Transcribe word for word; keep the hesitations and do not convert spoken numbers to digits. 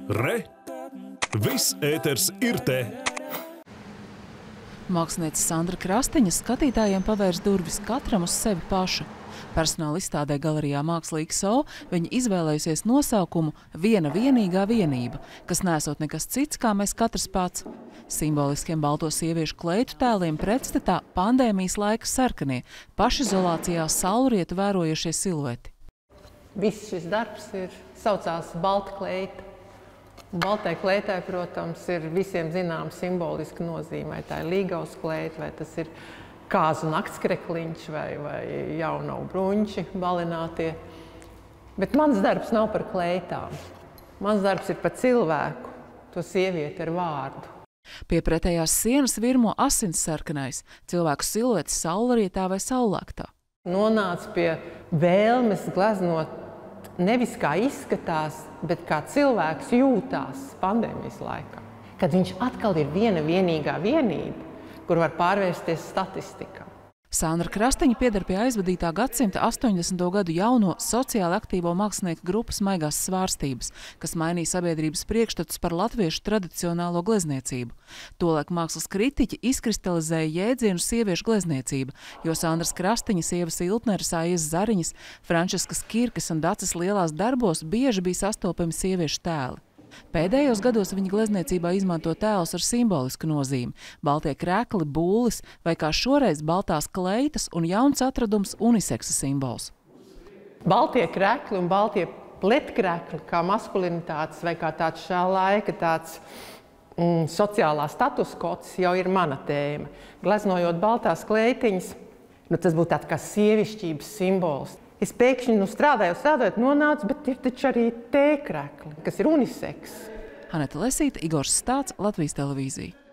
Re! Viss ēters ir te! Māksliniece Sandra Krastiņa skatītājiem pavērs durvis katram uz sevi pašu. Personāla izstādē galerijā Māksla X O viņa izvēlējusies nosaukumu Viena vienīgā vienība, kas nesot nekas cits, kā mēs katrs pats. Simboliskiem balto sieviešu kleitu tēliem pretstatā pandēmijas laika sarkanie, pašizolācijā saulrietu vērojušie silueti. Viss šis darbs ir saucās balta kleita. Baltai kleitai, protams, ir visiem zināma simboliska nozīme. Vai tā ir līgavas kleita, vai tas ir kāzu naktskrekliņš, vai, vai jaunavu bruņči balinātie. Bet mans darbs nav par kleitām. Mans darbs ir par cilvēku, to sievieti ar vārdu. Pie pretējās sienas virmo asinssarkanais, cilvēku siluetes saulrietā vai saulaktā. Nonāca pie vēlmes gleznot nevis kā izskatās, bet kā cilvēks jūtās pandēmijas laikā. Kad viņš atkal ir viena vienīgā vienība, kur var pārvērsties statistikā. Sandra Krastiņa pieder pie aizvadītā gadsimta astoņdesmito gadu jauno sociāli aktīvo mākslinieku grupas Maigās svārstības, kas mainīja sabiedrības priekšstatus par latviešu tradicionālo glezniecību. Tolaik mākslas kritiķi izkristalizēja jēdzienu sieviešu glezniecība, jo Sandras Krastiņas, Ievas Iltneres, Aijas Zariņas, Frančiskas Kirkes un Daces lielās darbos bieži bija sastopami sieviešu tēli. Pēdējos gados viņa glezniecībā izmanto tēlus ar simbolisku nozīmi – baltie krekli, būlis vai kā šoreiz baltās kleitas un jauns atradums uniseksa simbols. Baltie krekli un baltie pletkrekli kā maskulinitātes vai kā tāds šā laika tāds mm, sociālā status kods jau ir mana tēma. Gleznojot baltās kleitiņas, nu, tas būtu tāds kā sievišķības simbols. Es pēkšņi nu, strādāju, strādājot, nonācu, bet ir taču arī tēkrekli, kas ir uniseks. Aneta Lesīte, Igors Stāts, Latvijas televīzija.